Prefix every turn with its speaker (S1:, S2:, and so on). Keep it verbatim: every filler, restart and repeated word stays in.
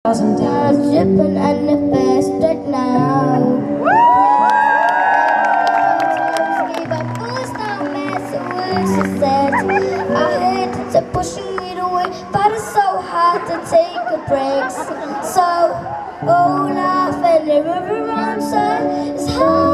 S1: I'm dripping and the best right now. Give up, boost, now messing with she said. I hate it, they're pushing me away, but it's so hard to take a break. So, oh, laugh and everyone said it's hard.